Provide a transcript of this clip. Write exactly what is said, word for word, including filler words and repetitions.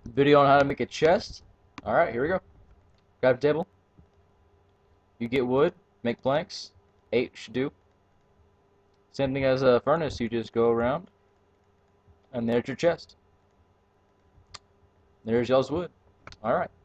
Video on how to make a chest. Alright, here we go. Grab a table. You get wood, make planks. Eight should do. Same thing as a furnace, you just go around. And there's your chest. There's y'all's wood. Alright.